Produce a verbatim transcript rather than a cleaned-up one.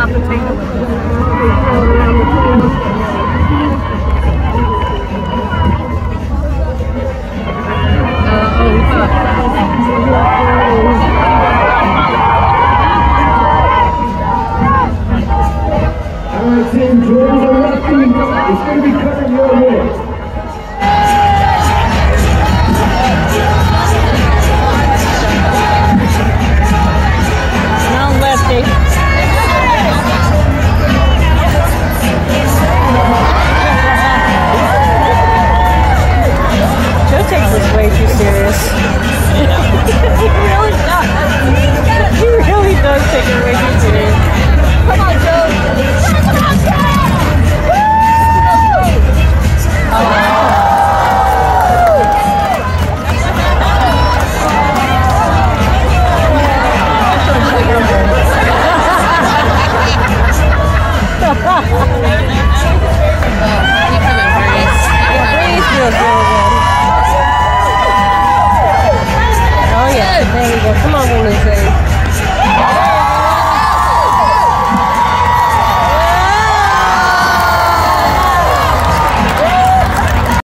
have to take it with Team Georgia Lefty is going to be covering your way. Now Lefty. Joe takes this way too serious. He really does. He really does take it way too serious. Come on, Joe. Come on, Joe. Breeze feels really good.